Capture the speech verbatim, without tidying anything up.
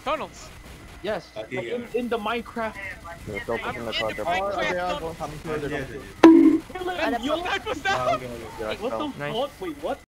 Tunnels. Yes, Okay, like in, yeah. in the Minecraft. Let's open I'm the in the car. Minecraft Okay, I'm tunnel. going to come Oh, here. yeah, Kill yeah. him, That's yo! that was Ah, that. okay, okay. Yeah, What the so- Nice. fuck? Wait, what?